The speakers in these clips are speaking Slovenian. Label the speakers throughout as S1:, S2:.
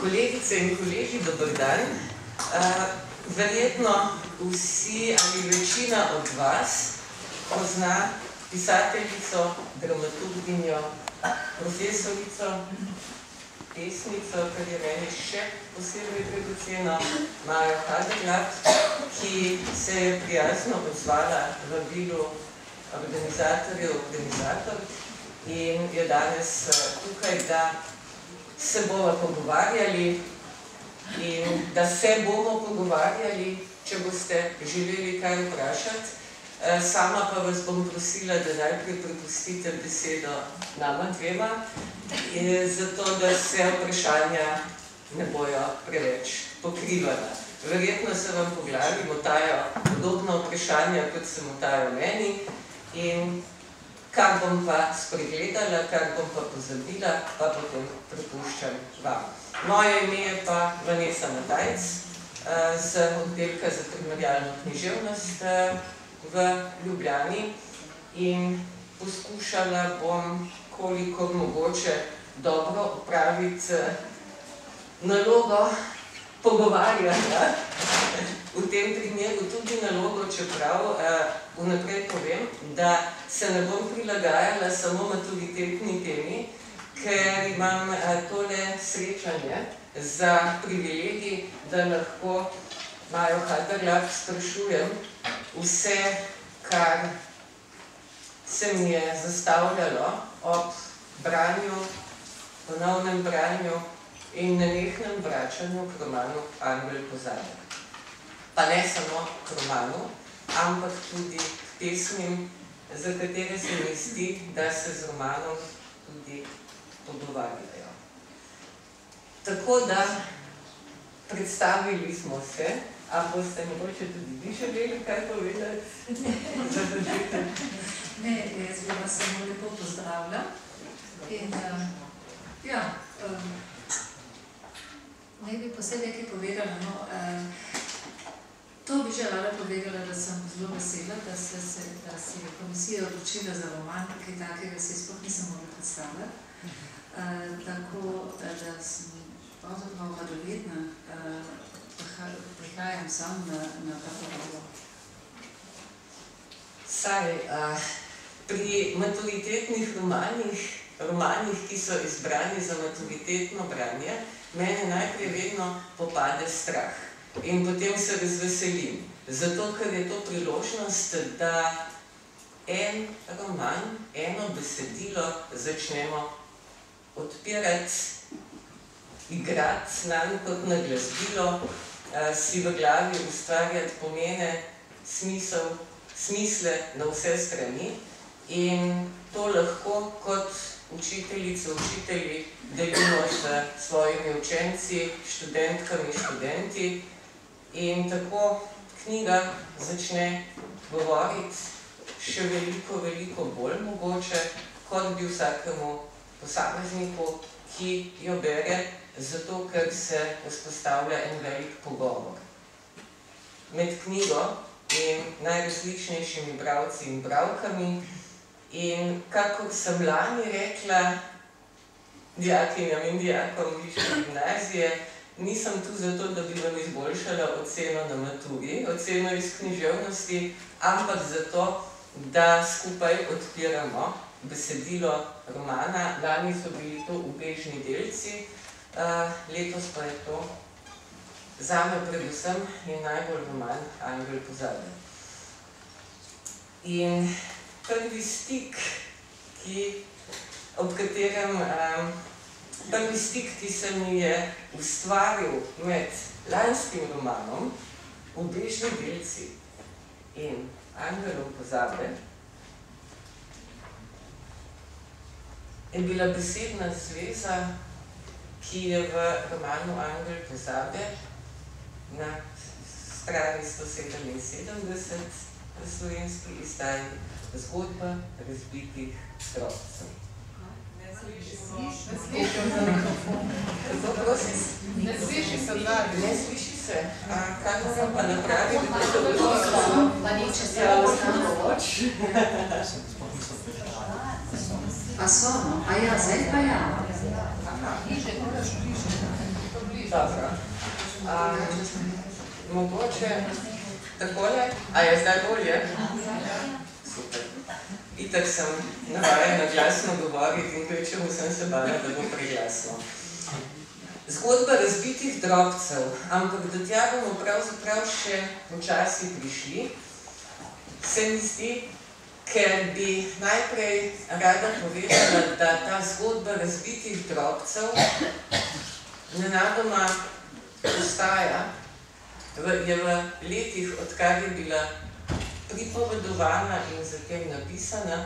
S1: Kolegice in kolegi, dober dan. Verjetno vsi ali večina od vas pozna pisateljico, dramaturginjo, profesorico, pesnico, kar je meni še posebej dragoceno, Majo Haderlap, ki se je prijazno odzvala vabilu organizatorjev, in je danes tukaj, da se bomo pogovarjali in da se bomo pogovarjali, če boste želeli kaj vprašati. Sama pa vas bom prosila, da najprej prepustite besedo nama dvema, zato da se vprašanja ne bojo preveč pokrivana. Verjetno se vam po glavi motajo podobna vprašanja, kot se motajo meni, in kar bom pa spregledala, kar bom pa pozabila, pa potem prepuščam vam. Moje ime je pa Vanessa Matajc z oddelka za primerjalno književnost v Ljubljani in poskušala bom, kolikor mogoče, dobro opraviti nalogo pogovarjanja. V tem primeru tudi nalogo, čeprav vnaprej povem, da se ne bom prilagajala samo maturitetni temi, ker imam tole srečanje za privilegij, da lahko Majo Haderlap sprašujem vse, kar se mi je zastavljalo ob branju, ponovnem branju in nenehnem vračanju k romanu Angel pozabe. Pa ne samo k romanu, ampak tudi k pesmim, za katere se mi zdi, da se z romanom tudi pogovarjajo. Tako da predstavili smo se, a boste mogoče tudi vi želeli kaj povedati?
S2: Ne, jaz bi vas samo lepo pozdravila. In ja, ne bi posebej kaj povedala, no, to bi že rada povedala, da sem zelo vesela, da se je komisija odločila za roman, kaj takega se sploh nisem mogla predstavljati. Tako da sem pravzaprav radovedna, prihajam sam na ta pogovor.
S1: Saj, pri maturitetnih romanih, ki so izbrani za maturitetno branje, mene najprej vedno popade strah. In potem se razveselim, zato ker je to priložnost, da en roman, eno besedilo začnemo odpirati, igrati nanj kot na glasbilo, si v glavi ustvarjati pomene, smisle na vse strani in to lahko kot učiteljice, učitelji delimo s svojimi učenci, študentkami, študenti. In tako knjiga začne govoriti še veliko, veliko bolj mogoče, kot bi vsakemu posamezniku, ki jo bere, zato ker se vzpostavlja en velik pogovor med knjigo in najrazličnejšimi bralci in bralkami. In kakor sem lani rekla dijakinjam in dijakom višje gimnazije, nisem tu zato, da bi vam izboljšala oceno na maturi, oceno iz književnosti, ampak zato, da skupaj odpiramo besedilo romana. Lani so bili to ubežni delci, letos pa je to zame predvsem in najbolj roman Angel pozabe. In prvi stik, ki se mi je ustvaril med lanskim romanom Ubežni delci in Angelom pozabe, je bila besedna zveza, ki je v romanu Angel pozabe na strani 177 v slovenski izdaji Zgodba razbitih drobcev.
S3: Ne sliši se zadnji.
S1: Ne sliši se. Kaj moram pa napraviti, da se bo
S2: A so, no? A ja, zdaj pa ja.
S3: Bliže, moraš bliže.
S1: Dobro. Mogoče takole? A je zdaj bolje? Super. Itak sem navajena glasno govoriti in kvečemu sem se bala, da bo preglasno. Zgodba razbitih drobcev, ampak do tja bomo pravzaprav še včasih prišli, se mi zdi, ker bi najprej rada povedala, da ta zgodba razbitih drobcev nenadoma postaja, je v letih, odkar je bila pripovedovana in zatem napisana,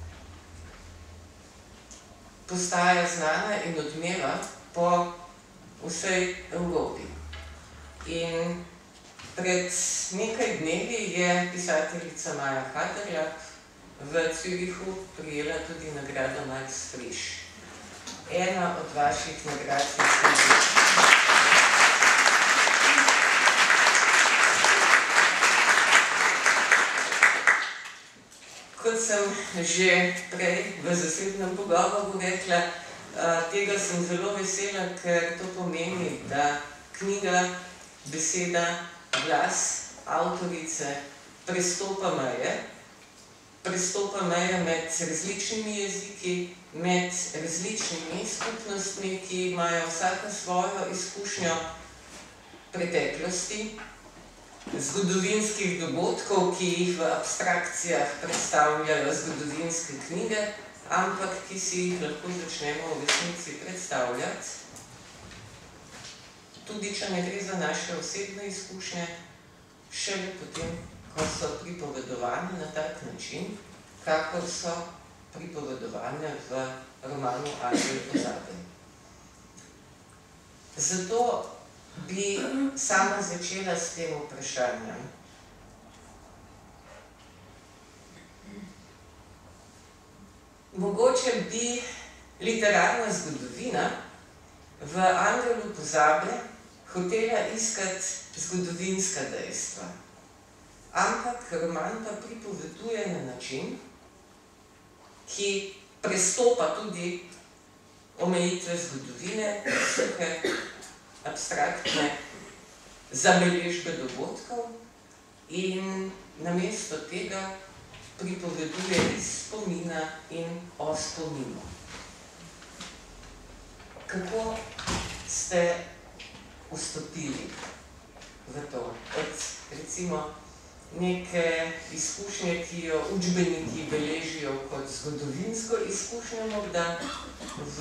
S1: postaja znana in odmeva po vsej Evropi. In pred nekaj dnevi je pisateljica Maja Haderlap v Zürichu prijela tudi nagrado Max Frisch. Ena od vaših nagrad je Kot sem že prej v zasebnem pogovoru rekla, tega sem zelo vesela, ker to pomeni, da knjiga, beseda, glas avtorice prestopa meje med različnimi jeziki, med različnimi skupnostmi, ki imajo vsaka svojo izkušnjo preteklosti, zgodovinskih dogodkov, ki jih v abstrakcijah predstavljajo zgodovinske knjige, ampak ki si jih lahko začnemo v resnici predstavljati, tudi če ne gre za naše osebne izkušnje, šele potem, ko so pripovedovane na tak način, kakor so pripovedovane v romanu Angel pozabe. Zato bi sama začela s tem vprašanjem. Mogoče bi literarna zgodovina v Angelu pozabe hotela iskati zgodovinska dejstva. Ampak roman pa pripoveduje na način, ki prestopa tudi omejitve zgodovine, suhe, abstraktne zabeležbe dogodkov in namesto tega pripoveduje iz spomina in o spominu. Kako ste vstopili v to? Od, recimo, neke izkušnje, ki jo učbeniki beležijo kot zgodovinsko izkušnjo, morda v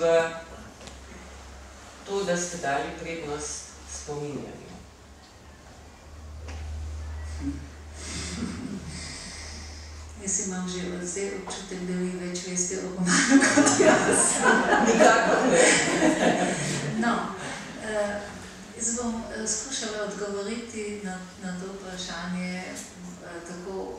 S1: to, da ste dali prednost spominjanju.
S2: Jaz imam že zdaj občutek, da vi več veste o romanu kot jaz.
S1: Nikakor ne.
S2: No, jaz bom skušala odgovoriti na to vprašanje tako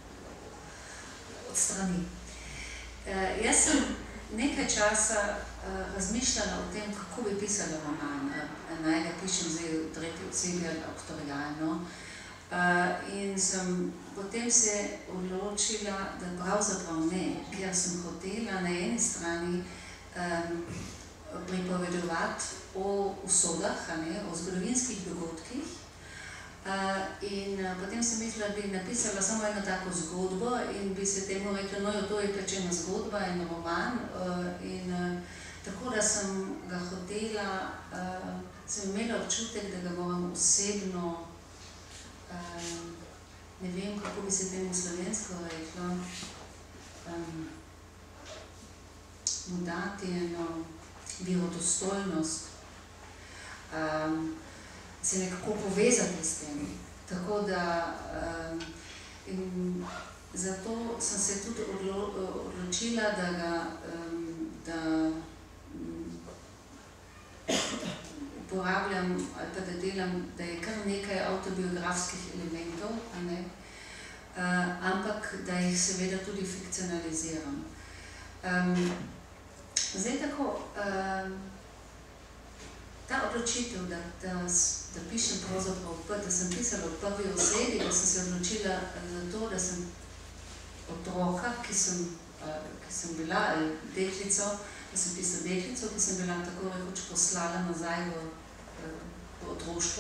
S2: od strani. Jaz sem nekaj časa razmišljala o tem, kako bi pisala roman. Naj ga pišem zdaj v tretji osebi ali aktorialno. In potem se odločila, da pravzaprav ne, ker sem hotela na eni strani pripovedovati o usodah, o zgodovinskih dogodkih. In potem sem mislila, da bi napisala samo eno tako zgodbo in bi se temu rekla, no, to je pač ena zgodba, en roman. In tako, da sem ga hotela, sem imela občutek, da ga moram osebno, ne vem, kako bi se temu slovensko rekla, mu dati eno verodostojnost, se nekako povezati s tem. Tako da, in zato sem se tudi odločila, da uporabljam ali pa da delam, da je kar nekaj avtobiografskih elementov, ampak da jih seveda tudi fikcionaliziram. Zdaj tako, ta odločitev, da pišem pravzaprav, da sem pisala v prvi osebi, da sem se odločila za to, da sem otroka, ki sem bila deklico, da sem pisala deklico, ki sem bila tako rekoč poslala nazaj v otroštvo.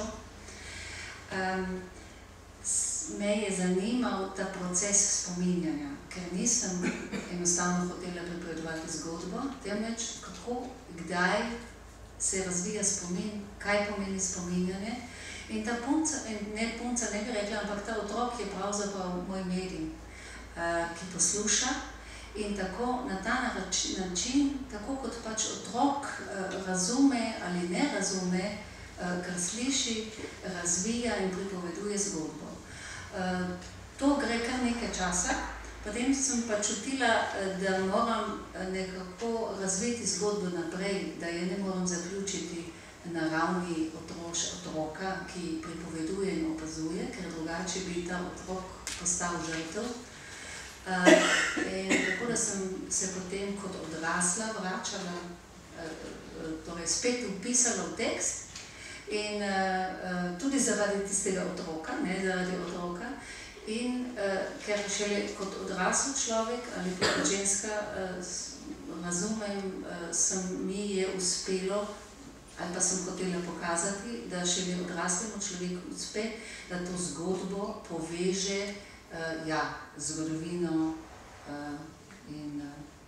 S2: Me je zanimal ta proces spominjanja, ker nisem enostavno hotela pripovedovati zgodbo, temveč kako, kdaj se razvija spomin, kaj pomeni spominjanje. In ta punca, ne bi rekla, ampak ta otrok je pravzaprav moj medij, ki posluša in tako na ta način, tako kot pač otrok razume ali ne razume, kar sliši, razvija in pripoveduje zgodbo. To gre kar nekaj časa, potem sem pa čutila, da moram nekako razviti zgodbo naprej, da je ne moram zaključiti na ravni otroka, ki pripoveduje in opazuje, ker drugače bi ta otrok postal žrtev. In tako da sem se potem kot odrasla vračala, torej spet vpisala v tekst in tudi zaradi tistega otroka, ne zaradi otroka, in ker šele kot odrasel človek ali kot ženska razumem, mi je uspelo, ali pa sem hotela pokazati, da šele odraslemu človeku uspe, da to zgodbo poveže zgodovino in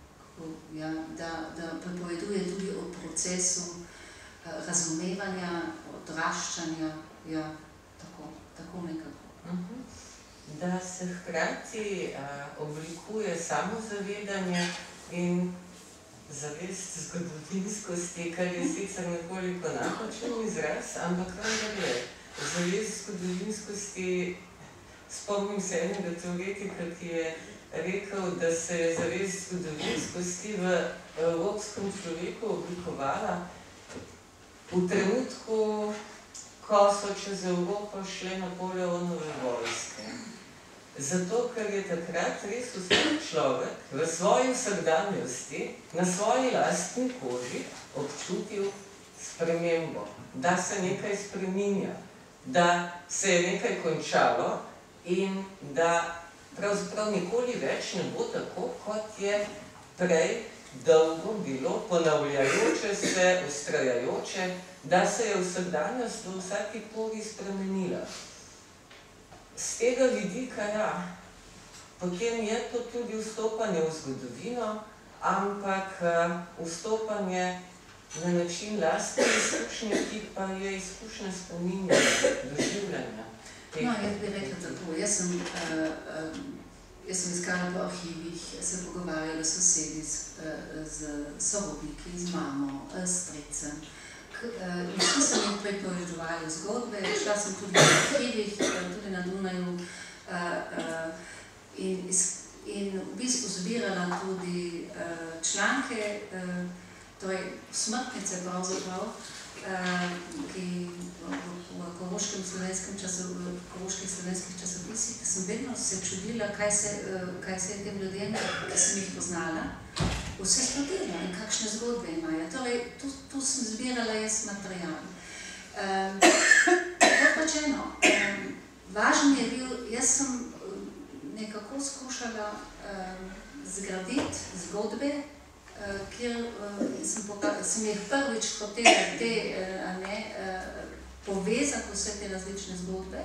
S2: da pripoveduje tudi o procesu razumevanja, odraščanja, tako nekako.
S1: Da se hkrati oblikuje samozavedanje in zavest zgodovinskosti, kar je sicer nekoliko napačen izraz, ampak vendarle, zavest zgodovinskosti, spomnim se enega teoretika, ki je rekel, da se je zavest zgodovinskosti v evropskem človeku oblikovala v trenutku, ko so čez Evropo šle Napoleonove vojske. Zato, ker je takrat res vsak človek v svoji vsakdanjosti, na svoji lastni koži občutil spremembo, da se nekaj spreminja, da se je nekaj končalo in da pravzaprav nikoli več ne bo tako, kot je prej dolgo bilo, ponavljajoče se, vztrajajoče, da se je vsakdanjost v vsaki pori spremenila. Z tega vidika, potem je to tudi vstopanje v zgodovino, ampak vstopanje na način lastne izkušnje, ki pa je izkušnja spominjanja, doživljanja.
S2: No, jaz bi rekla tako. Jaz sem iskala po arhivih, se pogovarjala s sosedi, z sorodniki, z mamo, s strecem. Vsi sem jih pripovedovali zgodbe, šla sem tudi v arhivih, tudi na Dunaju in v bistvu zbirala tudi članke, torej smrtnice pravzaprav, ki v koroških slovenskih časopisih, sem vedno se čudila, kaj se je tem ljudem, ki sem jih poznala, vse zgodilo in kakšne zgodbe imajo. Torej, tu sem zbirala jaz material. Kot rečeno, važen je bil, jaz sem nekako skušala zgraditi zgodbe, kjer sem jih prvič hotela povezati vse te različne zgodbe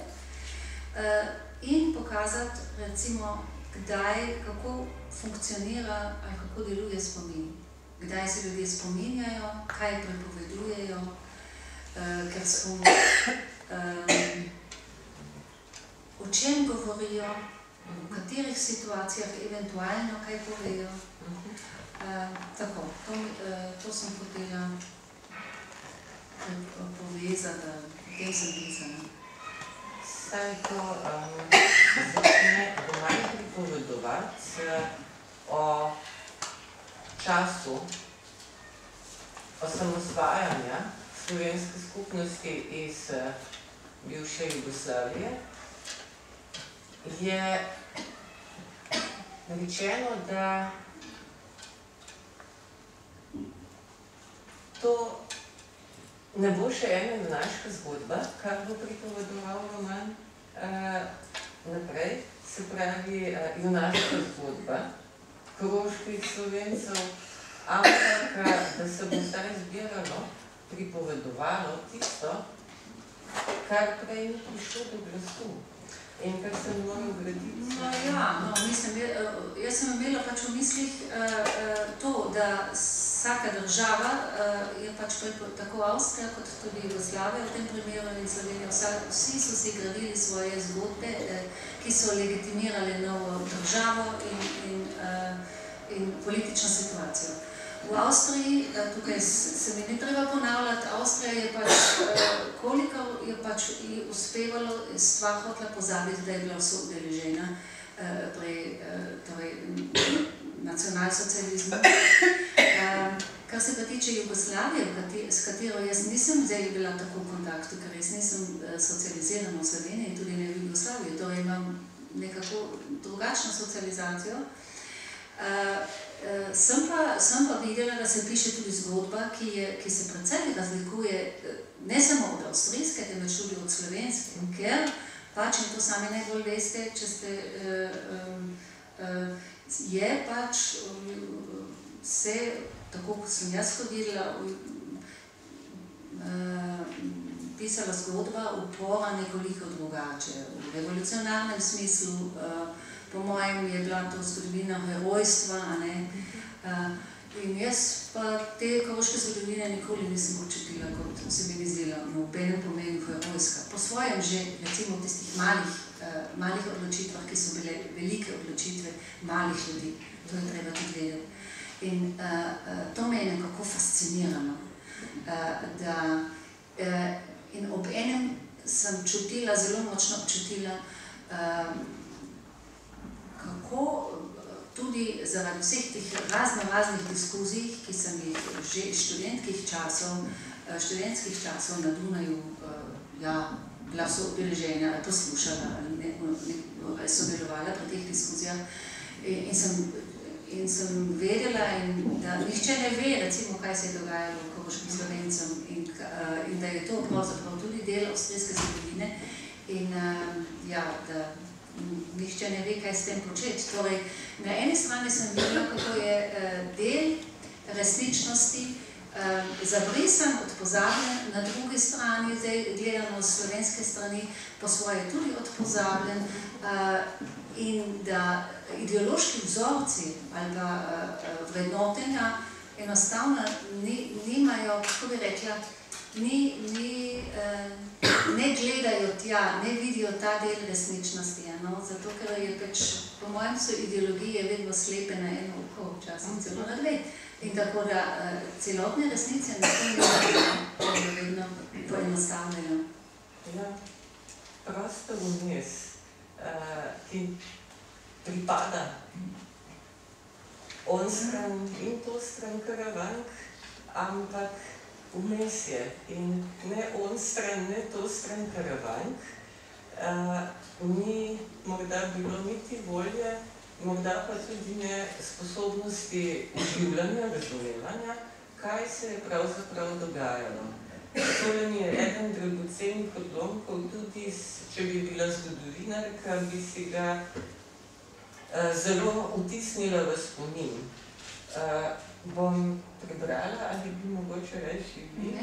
S2: in pokazati, recimo, kdaj, kako funkcionira ali kako deluje spomin. Kdaj se ljudje spominjajo, kaj prepovedujejo, ker o čem govorijo, v katerih situacijah eventualno kaj povejo. Tako, to sem hotela povezati, v tem sem pisala.
S1: Saj to začne roman pripovedovati o času osamosvajanja slovenske skupnosti iz bivše Jugoslavije. Je rečeno, da to ne bo še ena junaška zgodba, kar bo pripovedoval roman naprej, se pravi junaška zgodba koroških Slovencev, ampak da se bo zdaj zbiralo, pripovedovalo tisto, kar prej ni prišlo do glasu in kar se moral graditi.
S2: No ja, mislim, jaz sem imela pač v mislih to, da vsaka država je pač tako Avstrija kot tudi Jugoslavija v tem primeru in Slovenija, vsi so si gradili svoje zgodbe, ki so legitimirale novo državo in politično situacijo. V Avstriji, tukaj se mi ne treba ponavljati, Avstrija je pač, koliko je pač uspevalo stvar hotla pozabiti, da je bila vso udeležena pri nacionalsocializmu. Kar se pa tiče Jugoslavije, s katero jaz nisem zdaj bila tako v kontaktu, ker jaz nisem socializirana v Sloveniji in tudi ne v Jugoslaviji, torej imam nekako drugačno socializacijo. Sem pa videla, da se piše tudi zgodba, ki se precej razlikuje ne samo od avstrijske, temveč tudi od slovenske, ker pač, in to sami najbolj veste, če ste, je pač se, tako kot sem jaz hodila, pisala zgodba upora nekoliko drugače, v revolucionarnem smislu. Po mojem je bila to zgodovina herojstva, in jaz pa te koroške zgodovine nikoli nisem počutila, kot se mi zdela v nobenem pomenu herojska. Po svojem že, recimo v tistih malih odločitvah, ki so bile velike odločitve malih ljudi, to je treba tudi vedeti. In to me je nekako fascinirano, in ob enem sem čutila, zelo močno občutila, kako tudi zaradi vseh teh raznih diskuzij, ki sem jih že študentskih časov na Dunaju bila soudeležena, poslušala ali sodelovala pri teh diskuzijah in sem vedela, da nihče ne ve, recimo, kaj se je dogajalo koroškim Slovencem in da je to pravzaprav tudi del avstrijske zgodovine in da nihče ne ve, kaj s tem početi. Torej, na eni strani sem videla, kako je del resničnosti zabrisan, odpozabljen, na drugi strani, zdaj gledano z slovenske strani, po svoje tudi odpozabljen in da ideološki vzorci ali pa vrednotenja enostavno nimajo, kako bi rekla, ne gledajo tja, ne vidijo ta del resničnosti, zato ker je pač, po mojem, so ideologije vedno slepe na eno oko, včasih celo na dve. In tako da celotne resnice na tem vedno poenostavljajo.
S1: Ja, prostor vmes, ki pripada onstran in to stran Karavank, ampak vmes je. In ne onstran, ne to stran Karavank, ni morda bilo niti volje, morda pa tudi ne sposobnosti uživljanja, razumevanja, kaj se je pravzaprav dogajalo. Tole mi je eden dragocenih odlomkov, tudi če bi bila zgodovinarka, bi si ga zelo vtisnila v spomin. Bom prebrala, ali bi mogoče reči vi?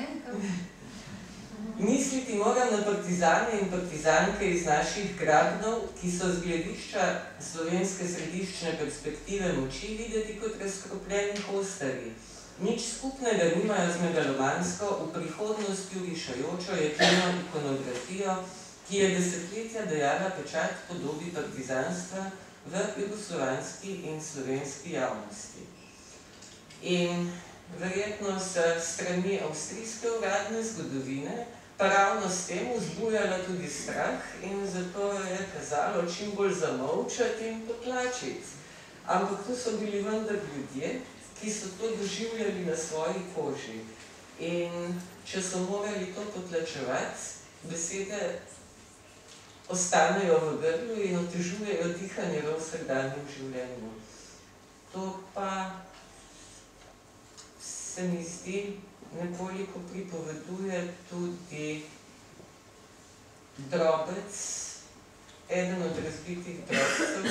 S1: Misliti moram na partizane in partizanke iz naših gragnov, ki so z gledišča slovenske središčne perspektive moči videti kot razkropljeni hostarji. Nič skupnega nimajo z megalomansko, v prihodnosti urišajočo jekleno ikonografijo, ki je desetletja dajala pečat podobi partizanstva v jugoslovanski in slovenski javnosti. In verjetno s strani avstrijske uradne zgodovine pa ravno s tem vzbujala tudi strah in zato je kazalo čim bolj zamolčati in potlačiti. Ampak tu so bili vendar ljudje, ki so to doživljali na svoji koži. In če so morali to potlačevati, besede ostanejo v grlu in otežujejo dihanje v vsakdanjem življenju. To pa se mi zdi nekoliko pripoveduje tudi Drobec, eden od razbitih drobcev,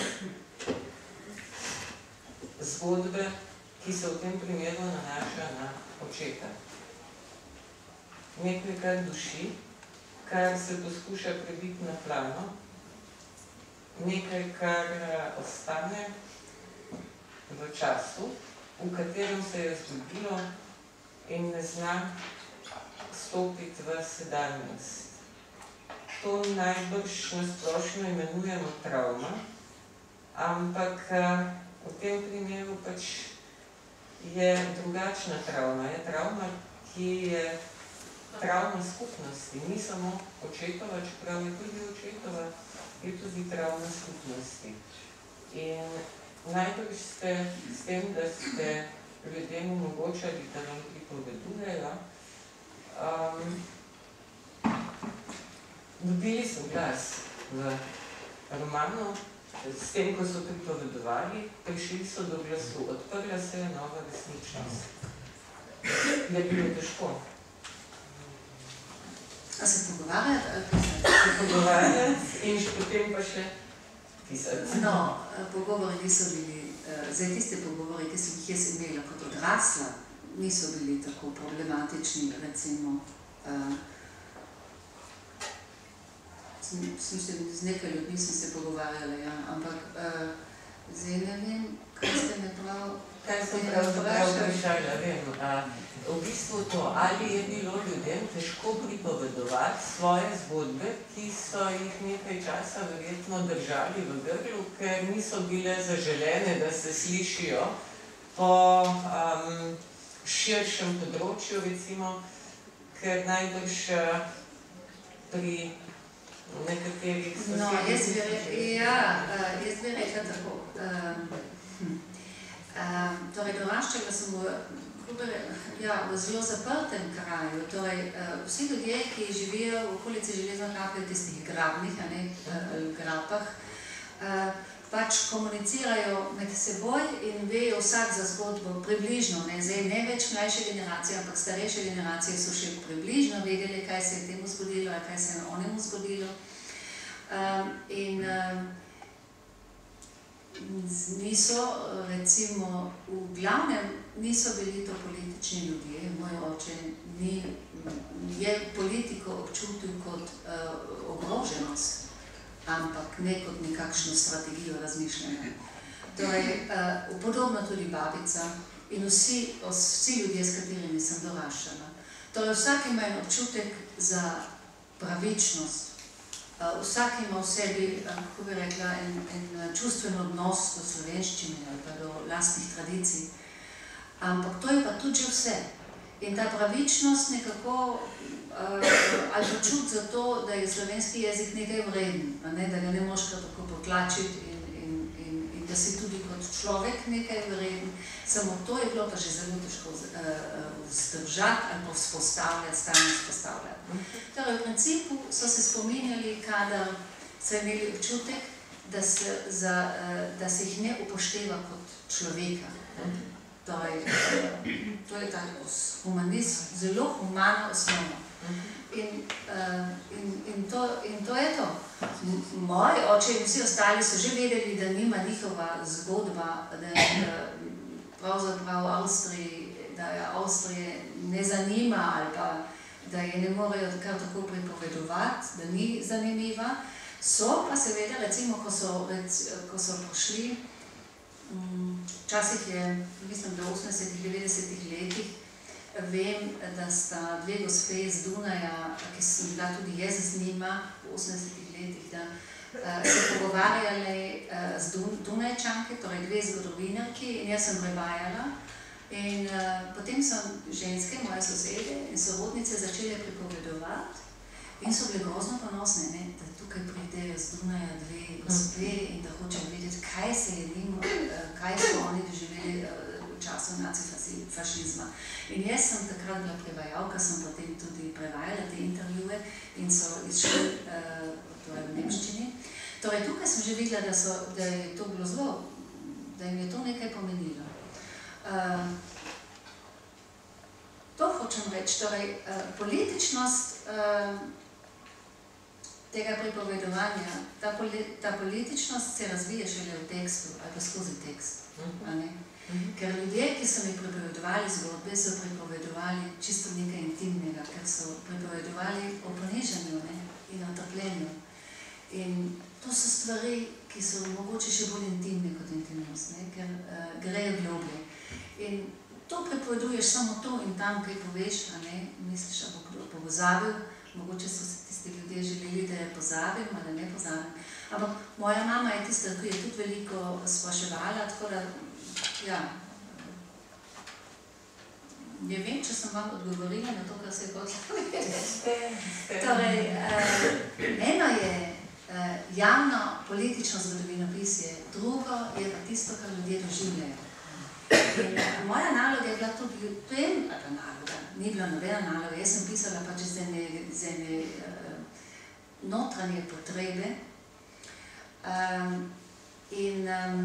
S1: zgodbe, ki se v tem primeru nanaša na očeta. Nekaj, kar duši, kar se poskuša prebiti na plano, nekaj, kar ostane v času, v katerem se je zgodilo in ne zna stopiti v sedanjost. To najbrž nasplošno imenujemo travma, ampak v tem primeru pač je drugačna travma. Je travma, ki je travma skupnosti, ni samo očetova, čeprav je tudi očetova, je tudi travma skupnosti. In najbrž ste s tem, da ste ljudem omogočali, da vam pripovedujejo, dobili so glas v romanu, s tem, ko so pripovedovali, prišli so do glasu, odprla se je nova resničnost. Je bilo težko.
S2: A se pogovarjati ali pisati?
S1: Se pogovarjati in potem pa še pisati.
S2: No, pogovori niso bili, zdaj tiste pogovori, ki sem jih jaz imela kot odrasla, niso bili tako problematični, recimo. Z nekaj ljudmi sem se pogovarjala, ja, ampak zdaj ne vem, kaj ste me prav...
S1: Kaj sem prav vprašala, vem. V bistvu to, ali je bilo ljudem težko pripovedovati svoje zgodbe, ki so jih nekaj časa verjetno držali v grlu, ker niso bile zaželene, da se slišijo po širšem področju, recimo, ker najbrž pri nekaterih sosedih...
S2: Jaz bi rekla tako. Torej, doraščala sem v zelo zaprtem kraju. Torej, vsi ljudje, ki živijo v okolici Železne grape, v tistih grabnih, grapah, pač komunicirajo med seboj in vejo vsak za zgodbo približno. Zdaj ne več mlajše generacije, ampak starejše generacije so še približno vedeli, kaj se je temu zgodilo, kaj se je onemu zgodilo. In niso, recimo, v glavnem niso bili to politični ljudje. Moj oče je politiko občutil kot ogroženost, ampak ne kot nekakšno strategijo razmišljanja. Torej, podobno tudi babica in vsi ljudje, s katerimi sem doraščala. Torej, vsak ima en občutek za pravičnost. Vsak ima v sebi, kako bi rekla, en čustven odnos do slovenščine ali pa do lastnih tradicij. Ampak to je pa tudi že vse. In ta pravičnost nekako, ali počut za to, da je slovenski jezik nekaj vreden, da ga ne moš kar tako potlačiti in da si tudi kot človek nekaj vreden. Samo to je bilo pa že zelo težko vzdržati ali pa vzpostavljati, stalno vzpostavljati. Torej, v principu so se spominjali, kadar so imeli občutek, da se jih ne upošteva kot človeka. Torej, to je ta humanist, zelo humana osnova. In to je to. Moji oče in vsi ostali so že vedeli, da nima njihova zgodba, da pravzaprav Avstrije ne zanima ali pa da je ne morejo kar tako pripovedovati, da ni zanimiva. So pa seveda, recimo, ko so prišli, včasih je, mislim, da v 80-90 letih, vem, da sta dve gospe iz Dunaja, ki sem bila tudi jaz z njima v 80 letih, da se pogovarjali z Dunajčanke, torej dve zgodovinarki, in jaz sem prevajala. In potem so ženske, moje sosede in sorodnice začele pripovedovati in so bile grozno ponosne, da tukaj pridejo z Dunaja dve gospe in da hočejo vedeti, kaj se je njim, kaj so oni doživeli v času nacifašizma. In jaz sem takrat bila prevajalka, sem potem tudi prevajala te intervjuje in so izšli v nemščini. Torej, tukaj sem že videla, da je to bilo zelo, da jim je to nekaj pomenilo. To hočem reči, torej političnost tega pripovedovanja, ta političnost se razvije šele v tekstu ali pa skozi tekst. Ker ljudje, ki so mi pripovedovali zgodbe, so pripovedovali čisto nekaj intimnega, ker so pripovedovali o ponižanju, življenju. In to so stvari, ki so mogoče še bolj intimne kot intimnost, ne? Ker grejo globlje. In to prepoveduješ samo to in tam, kaj poveš, a ne, misliš, a bo kdo pozabil, mogoče so se tisti ljudje želeli, da je pozabim, ali ne pozabim. Ampak moja mama je tista, ki je tudi veliko spraševala, tako da, ja, ne vem, če sem vam odgovorila na to, kar se je postavljala. Torej, eno je javno politično zgodovinopisje, drugo je pa tisto, kar ljudje doživljajo. In moja naloga je bila tudi v tem, naloga, ni bila nobena naloga, jaz sem pisala pač z ene notranje potrebe in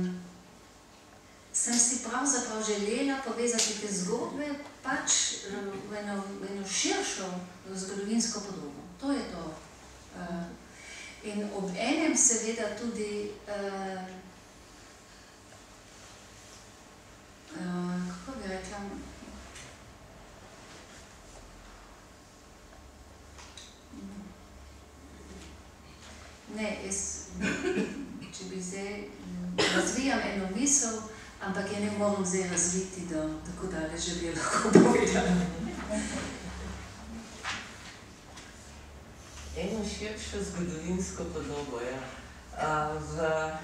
S2: sem si pravzaprav želela povezati te zgodbe pač v eno širšo zgodovinsko podobo. To je to. In ob enem seveda tudi kako bi rekla, ne, jaz, če bi zdaj razvijam eno misel, ampak je ne moram zdaj razviti, tako daleč, že bi jo lahko povedala.
S1: Eno širšo zgodovinsko podobo, ja. V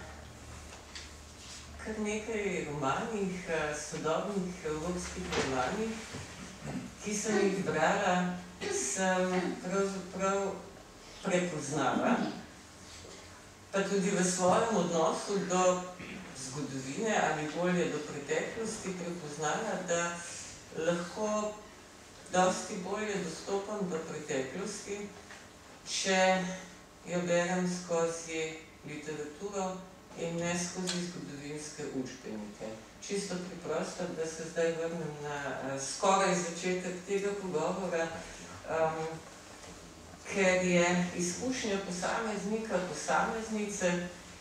S1: kar nekaj romanih, sodobnih evropskih romanih, ki sem jih brala, sem pravzaprav prepoznala, pa tudi v svojem odnosu do zgodovine ali bolje do preteklosti prepoznala, da lahko dosti bolje dostopam do preteklosti, če jo berem skozi literaturo in ne skozi zgodovinske učbenike. Čisto preprosto, da se zdaj vrnem na skoraj začetek tega pogovora, ker je izkušnja posameznika, posameznice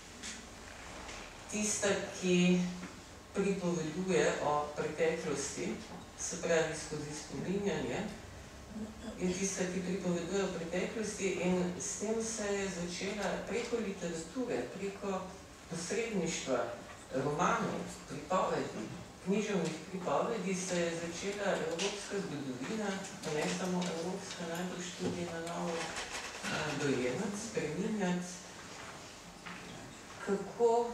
S1: tista, ki pripoveduje o preteklosti, se pravi skozi spominjanje, je tista, ki pripoveduje o preteklosti in s tem se je začela preko literature, preko posredništva, romanov, pripovedi, književnih pripovedi se je začela evropska zgodovina, pa ne samo evropska, najbolj tudi na novo dojemati, spreminjati. Kako?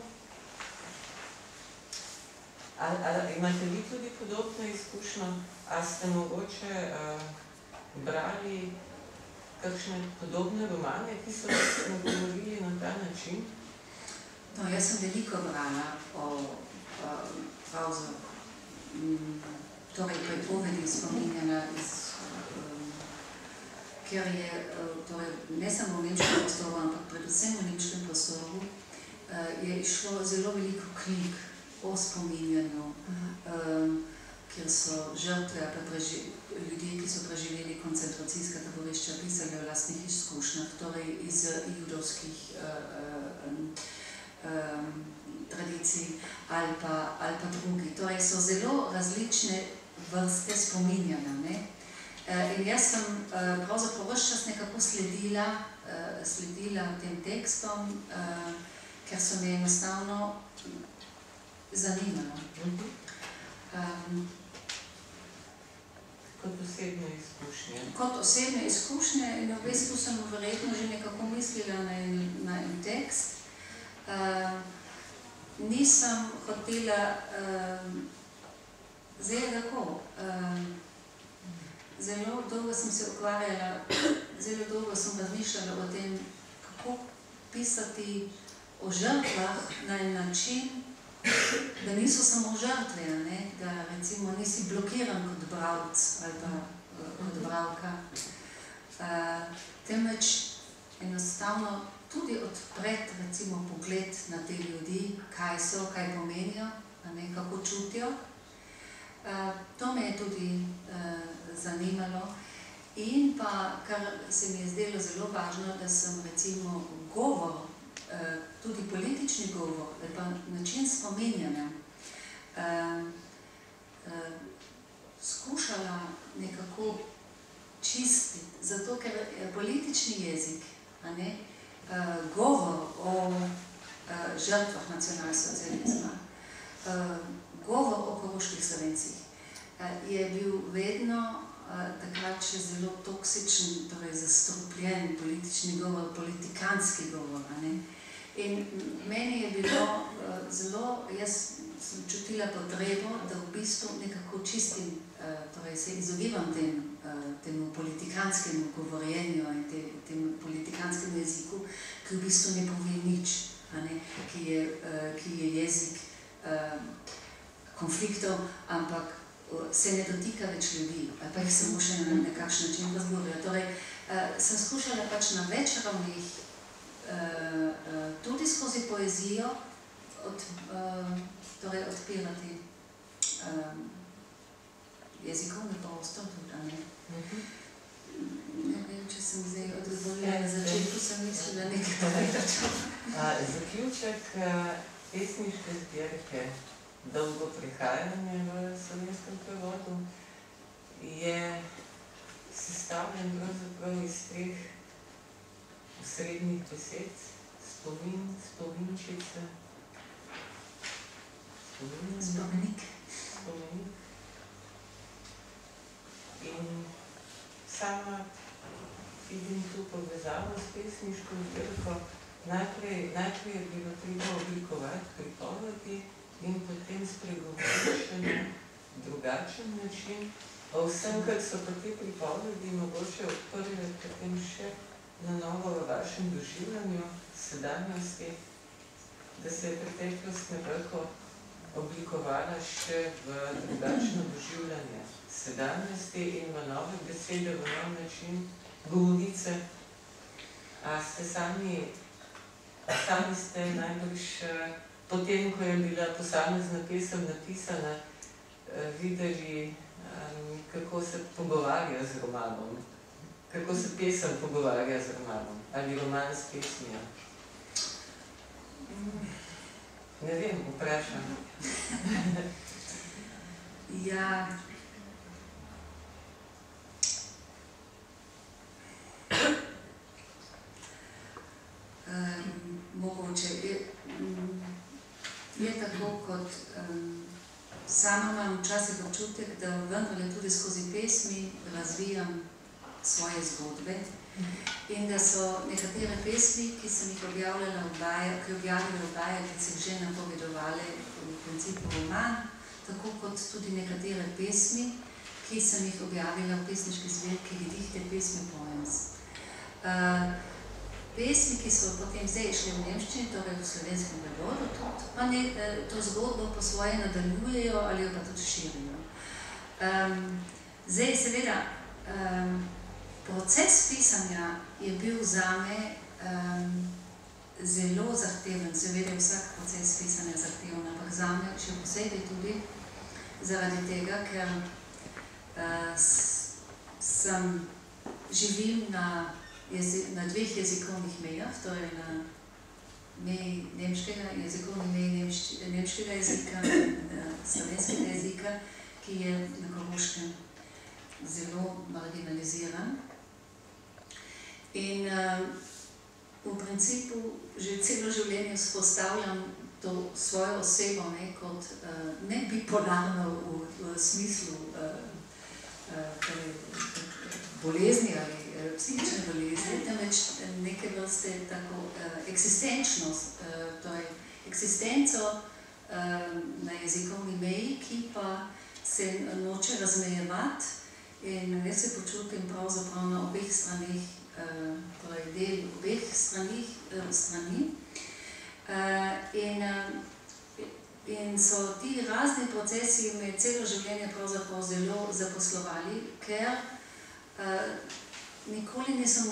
S1: Ali imate vi tudi podobno izkušnjo? Ali ste mogoče brali kakšne podobne romane, ki so vas nagovorili na ta način?
S2: No, jaz sem veliko brala o torej pripovedi spominjala, ker je ne samo v nemškem prostoru, ampak predvsem v nemškem prostoru je išlo zelo veliko knjig o spominjanju, kjer so žrtve, ljudje, ki so preživeli koncentracijska taborišča, pisali o lastnih izkušnjah, torej iz judovskih tradicij ali pa drugi. Torej so zelo različne vrste spominjanja. In jaz sem pravzaprav ves čas nekako sledila tem tekstom, ker so me enostavno zanimalo.
S1: Kot osebne izkušnje.
S2: Kot osebne izkušnje in v bistvu sem verjetno že nekako mislila na en tekst. Nisem hotela, zdaj tako, zelo dolgo sem se ukvarjala, zelo dolgo sem razmišljala o tem, kako pisati o žrtvah na en način, da niso samo žrtve, da recimo nisi blokiran kot bralec ali pa kot bralka, temveč enostavno tudi odpreti recimo pogled na te ljudi, kaj so, kaj pomenijo, kako čutijo. To me je tudi zanimalo in pa, kar se mi je zdelo zelo važno, da sem recimo govor, tudi politični govor, ali pa način spominjanja, skušala nekako čistiti, zato ker politični jezik govor o žrtvah nacionalsocializma, govor o koroških Slovencih je bil vedno takrat še zelo toksičen, torej zastrupljen politični govor, politikanski govor. In meni je bilo zelo, jaz sem čutila potrebo, da v bistvu nekako čistim, torej se izogibam temu politikanskemu govorjenju in temu politikanskemu jeziku, ki v bistvu ne pove nič, ki je jezik konfliktov, ampak se ne dotika več ljudi, pa jih samo še na nekakšen način razgovorijo. Torej, sem skušala pač na več ravneh, tudi skozi poezijo, torej odpirati jezikovni prostor tudi, Ne vem, če sem zdaj odgovorila na začetku, sem mislila nekaj povedati.
S1: Zaključek pesniške zbirke Dolgo prihajanje v slovenskem prevodu je sestavljen pravzaprav iz 3 osrednjih besed: spomin, spominčice,
S2: Spomenik.
S1: In sama vidim tu povezavo s pesniško zbirko. Najprej je bilo treba oblikovati pripovedi in potem spregovoriti še na drugačen način. O vsem, kar so pa te pripovedi mogoče odprle potem še na novo v vašem doživljanju sedanjosti, da se je preteklost nekako oblikovala še v drugačno doživljanje sedanjosti in v nove besede, v nov način govorice. A ste sami ste najbrž potem, ko je bila posamezna pesem napisana, videli, kako se pogovarja z romanom, kako se pesem pogovarja z romanom, ali roman s pesmijo. Ne vem, vprašam.
S2: Ja. Mogoče je tako, kot sama imam včasih občutek, da vendarle tudi skozi pesmi razvijam svoje zgodbe in da so nekatere pesmi, ki sem jih objavljala v Bajalici, že napovedovale v principu roman, tako kot tudi nekatere pesmi, ki sem jih objavila v pesniški zbirki Gedichte, pesmi, poems. Pesmi, ki so potem zdaj šli v nemščini, torej v slovenskem prevodu, pa to zgodbo po svoje nadaljujejo ali jo pa tudi širijo. Zdaj, seveda, proces pisanja je bil zame zelo zahteven, seveda vsak proces pisanja zahteven, ampak zame še posebej tudi zaradi tega, ker živim na 2 jezikovnih mejah, torej na meji nemškega, jezikovni meji nemškega jezika in slovenskega jezika, ki je na Koroškem zelo marginaliziran. In v principu že celo življenje vzpostavljam to svojo osebo kot ne bipolarno v smislu bolezni ali psihične bolezni, temveč neke vrste tako eksistenčnost, torej eksistenco na jezikovni meji, ki pa se noče razmejevati in jaz se počutim pravzaprav na obeh stranih, torej del obeh strani. In so ti razni procesi me celo življenje pravzaprav zelo zaposlovali, ker nikoli nisem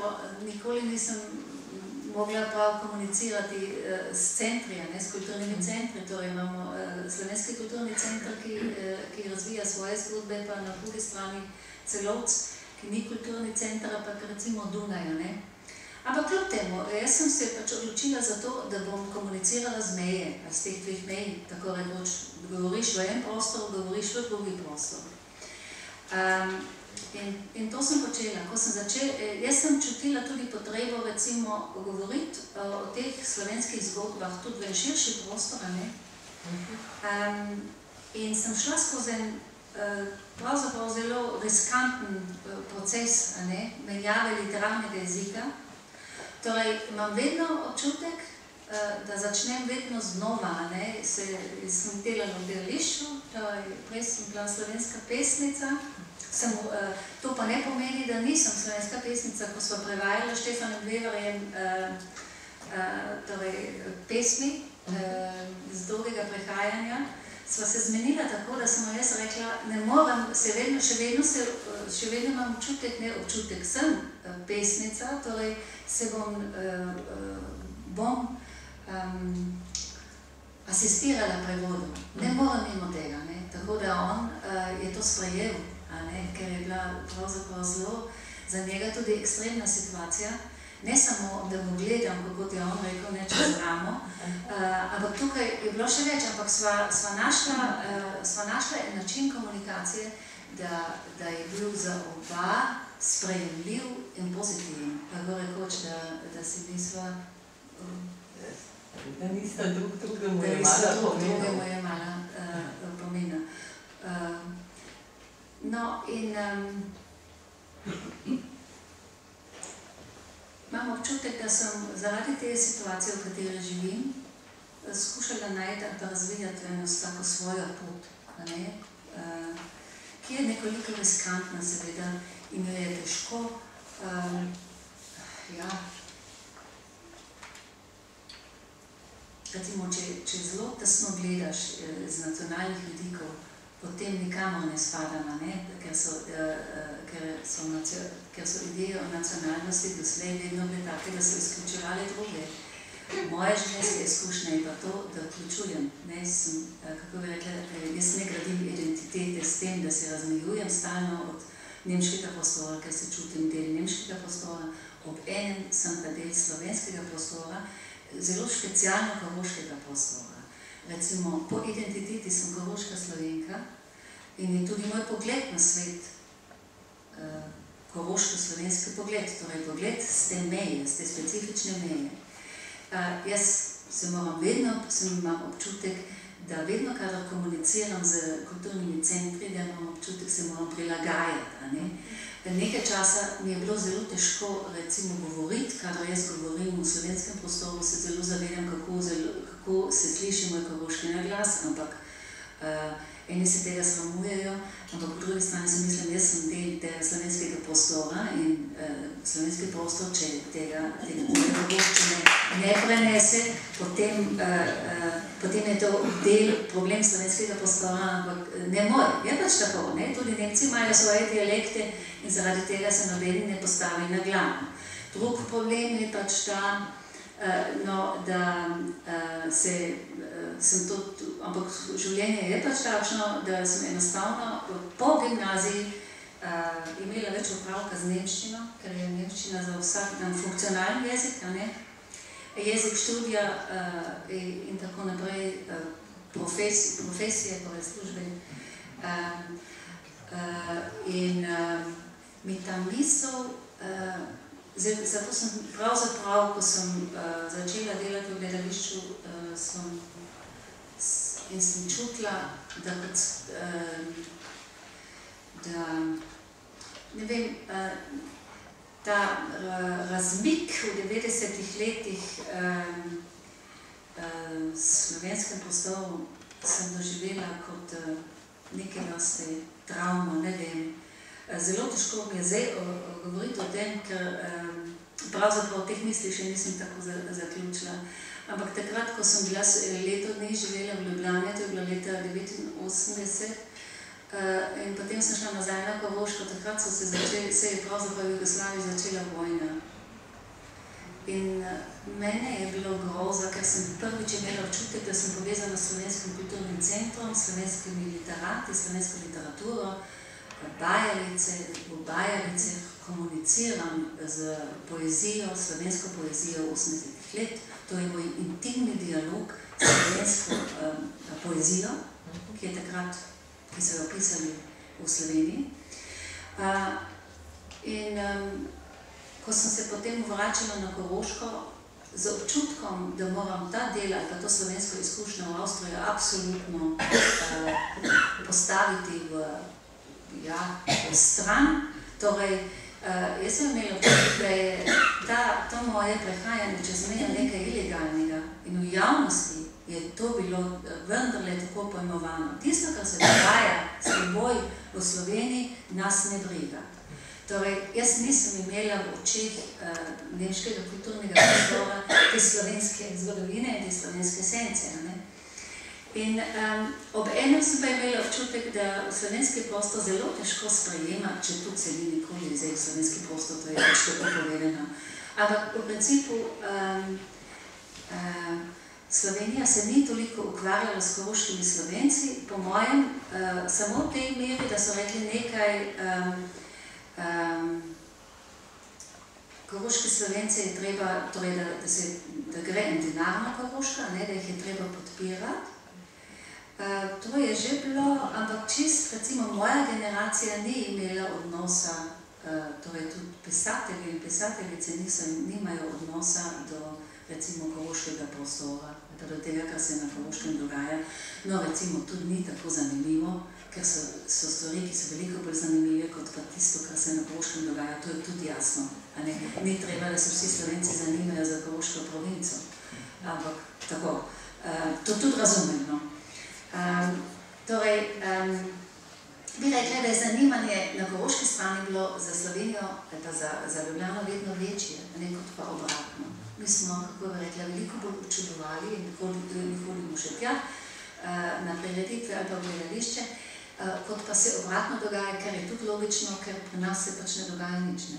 S2: mogla prav komunicirati s centri, s kulturnimi centri. Torej imamo Slovenski kulturni center, ki razvija svoje zgodbe, pa na drugi strani Celovc, ki ni kulturni center, ampak recimo Dunaja. Ampak kljub temu, jaz sem se pač odločila za to, da bom komunicirala z meje, z teh 2 mej, tako rekoč, govoriš v en prostor, govoriš v drugi prostor. In to sem počela. Ko sem jaz sem čutila tudi potrebo, recimo, govoriti o teh slovenskih zgodbah tudi v en širši prostor, ne? In sem šla skozi en pravzaprav zelo riskanten proces, ne? Menjave literarnega jezika. Torej, imam vedno občutek, da začnem vedno znova, ne? Sem delala v gledališču, prej sem bila slovenska pesnica. To pa ne pomeni, da nisem slovenska pesnica, ko sva prevajala Štefanom Weverjem pesmi z drugega prehajanja, sva se zmenila tako, da sem jaz rekla, ne morem, še vedno imam občutek, sem pesnica, torej se bom asistirala prevodu. Ne morem mimo tega, ne? Tako da on je to sprejel. Ker je bila pravzaprav zelo za njega tudi ekstremna situacija. Ne samo, da mu gledam, kako ti je on rekel, ne čez ramo, ampak tukaj je bilo še več, ampak sva našla en način komunikacije, da je bil za oba sprejemljiv in pozitiven. Tako rekoč, da si nisva...
S1: Da nista drugemu jemala pomena. No, in imam občutek, da sem zaradi te situacije, v kateri živim, skušala najti ali pa razvijati eno tako svojo pot, ki je nekoliko riskantna, seveda, in jo je težko, recimo, če zelo tesno gledaš z nacionalnih vidikov, potem nikamor ne spadamo, ker so ideje o nacionalnosti doslej vedno bile take, da so izključevali druge. Moje življenjske izkušnje je pa to, da vključujem. Kako bi rekla, jaz ne gradim identitete s tem, da se razmejujem stalno od nemškega prostora, ker se čutim del nemškega prostora, ob enem sem pa del slovenskega prostora, zelo specialno koroškega prostora. Recimo, po identiteti sem koroška Slovenka in je tudi moj pogled na svet koroško-slovenski pogled, torej pogled z te meje, z te specifične meje. Jaz imam občutek, da vedno, kadar komuniciram z kulturnimi centri, da imam občutek, se moram prilagajati. Nekaj časa mi je bilo zelo težko, recimo, govoriti, kadar jaz govorim v slovenskem prostoru, se zelo zavedam, kako se sliši moj koroški naglas, ampak eni se tega sramujejo, ampak po drugi strani se mislim, jaz sem del tega slovenskega prostora in slovenski prostor, če tega koroščine ne prenese, potem je to del problem slovenskega prostora, ampak ne moj, je pač tako, tudi Nemci imajo svoje dialekte in zaradi tega se nobeni ne postavi na glavo. Drug problem je pač ta, da sem to, ampak življenje je pač takšno, da sem enostavno po gimnaziji imela več opravka z nemščino, ker je nemščina za vsak dan funkcionalni jezik, jezik študija in tako naprej, profesije, torej službe. In mi ta misel, zato sem pravzaprav, ko sem začela delati v gledališču, in sem čutila, ne vem, ta razmik v 90-ih letih v slovenskem prostoru sem doživela kot neke vrste travma, ne vem. Zelo težko mi je zdaj govoriti o tem, ker pravzaprav teh misli še nisem tako zaključila. Ampak takrat, ko sem bila leto dni živela v Ljubljani, to je bila leta 1989, in potem sem šla nazaj na Koroško, takrat se je pravzaprav v Jugoslaviji začela vojna. In mene je bilo groza, ker sem prvič imela občutek, da sem povezana s Slovenskim kulturnim centrom, s slovenskimi literati, slovensko literaturo, v Bajalicah komuniciram z poezijo, slovensko poezijo 80-ih let. To je moj intimni dialog s slovensko poezijo, ki so jo pisali v Sloveniji.
S2: In ko sem se potem vračala na Koroško, z občutkom, da moram ta del ali pa to slovensko izkušnjo v Avstrijo absolutno postaviti v stran. Torej, jaz sem imela občutek, da je to moje prehajanje čez mejo nekaj ilegalnega in v javnosti je to bilo vendarle tako pojmovano. Tisto, kar se dogaja s seboj v Sloveniji, nas ne briga. Torej, jaz nisem imela v očeh nemškega kulturnega prostora te slovenske zgodovine in te slovenske esence. In ob enem sem pa imela občutek, da slovenski prostor zelo težko sprejema, če tudi se ni nikoli zdaj slovenski prostor, to je pač tako povedano. Ampak v principu Slovenija se ni toliko ukvarjala s koroškimi Slovenci, po mojem, samo v tej meri, da so rekli nekaj koroški Slovenci je treba, torej, da gre en denar na Koroška, da jih je treba podpirati. To je že bilo, ampak čist, recimo, moja generacija ni imela odnosa, torej tudi pisatelji in pisateljice nimajo odnosa do, recimo, koroškega prostora, pa do tega, kar se na Koroškem dogaja. No, recimo, tudi ni tako zanimivo, ker so stvari, ki so veliko bolj zanimive, kot pa tisto, kar se na Koroškem dogaja, to je tudi jasno. Ni treba, da se vsi Slovenci zanimajo za koroško provinco, ampak tako, to tudi razumem, no. Torej, bi rekla, da je zanimanje na koroški strani bilo za Slovenijo, pa za Ljubljano vedno večje, kot pa obratno. Mi smo, kako bi rekla, veliko bolj učudovali in hodimo še tja na prireditve ali pa gledališče, kot pa se obratno dogaja, ker je tudi logično, ker pri nas se pač ne dogaja nič, ne.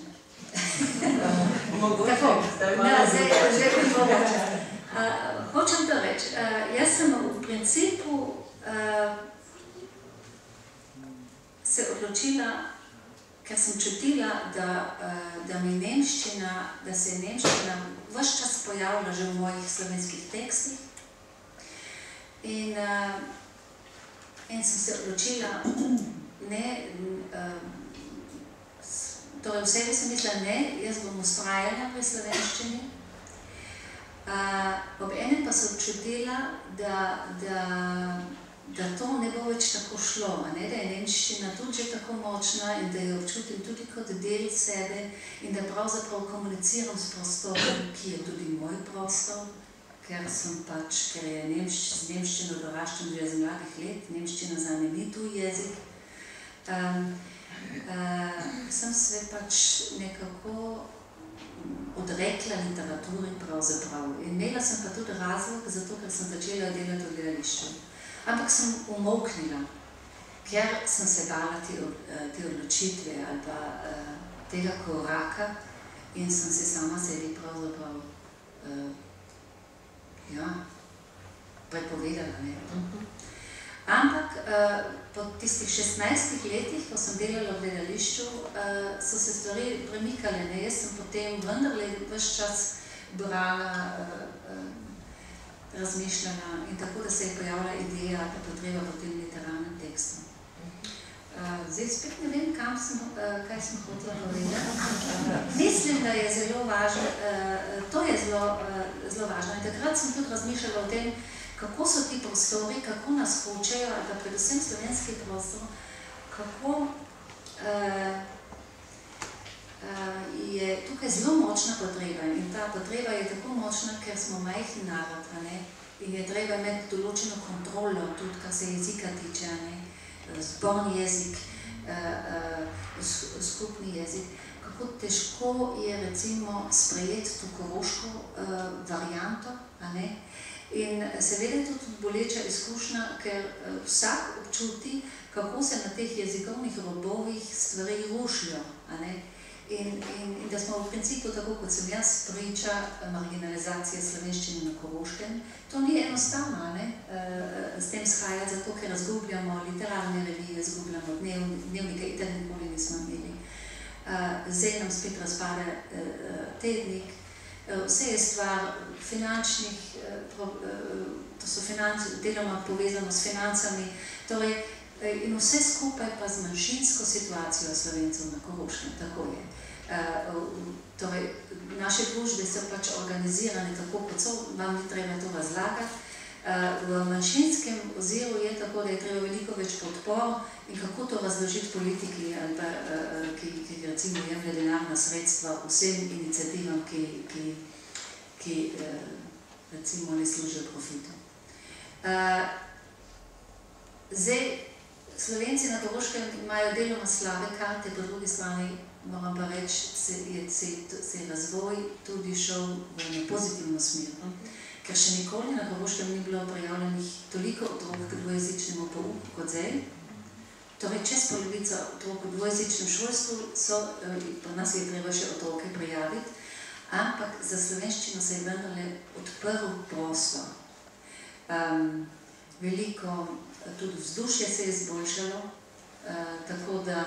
S2: Tako, zdaj bi mogoče. Hočem to reči, jaz sem v principu se odločila, ker sem čutila, da mi nemščina, da se je nemščina ves čas pojavila že v mojih slovenskih tekstih. In sem se odločila, torej v sebi sem mislila, ne, jaz bom ustrajala pri slovenščini. Ob enem pa sem občutila, da to ne bo več tako šlo, da je nemščina tudi že tako močna in da jo občutim tudi kot del sebe in da pravzaprav komuniciram s prostorom, ki je tudi moj prostor, ker je z nemščino doraščen že iz mladih let, nemščina zame ni tuj jezik. Sem se pač nekako odrekla literaturi pravzaprav. In imela sem pa tudi razlog, zato ker sem začela delati v gledališču. Ampak sem umolknila, ker sem se bala te odločitve ali pa tega koraka in sem se sama sebi pravzaprav prepovedala. Ampak po tistih 16 letih, ko sem delala v gledališču, so se stvari premikale. Jaz sem potem vendarle ves čas brala, razmišljala in tako, da se je pojavila ideja ali potreba po tem literarnem tekstu. Zdaj spet ne vem, kaj sem hotela povedati. Mislim, da je zelo važno, to je zelo važno. In takrat sem tudi razmišljala o tem, kako so ti prostori, kako nas hočejo, ali pa predvsem slovenski prostor, kako je tukaj zelo močna potreba. In ta potreba je tako močna, ker smo majhni narod, in je treba imeti določeno kontrolo, tudi kar se jezika tiče, zborni jezik, skupni jezik. Kako težko je recimo sprejeti to koroško varianto, in seveda je to tudi boleča izkušnja, ker vsak občuti, kako se na teh jezikovnih robovih stvari rušijo. In da smo v principu, tako kot sem jaz, priča marginalizacije slovenščine na Koroškem. To ni enostavno, s tem shajati, zato ker razgubljamo literarne revije, izgubljamo dnevnike, in tako nikoli nismo imeli. Zdaj nam spet razpade tednik. Vse je stvar finančnih, to so deloma povezano s financami. Torej, In vse skupaj pa z manjšinsko situacijo Slovencev na Koroškem, tako je. Torej, naše družbe so pač organizirane tako, kot so, vam ni treba to razlagati. V manjšinskem oziru je tako, da je treba veliko več podpor in kako to razložiti politiki, ali pa, ki recimo jemlje denarna sredstva vsem iniciativam, ki recimo ne služijo profitu. Zdaj, Slovenci na Koroškem imajo deloma slabe karte, po drugi strani moram pa reči, se je razvoj tudi šel v pozitivno smer. Ker še nikoli na Koroškem ni bilo prijavljenih toliko otrok k dvojezičnemu pouku kot zdaj. Torej, čez polovica otrok v dvojezičnem šolstvu pa nas je treba še otroke prijaviti, ampak za slovenščino se je vendarle odprl prostor. Veliko, tudi vzdušje se je izboljšalo, tako da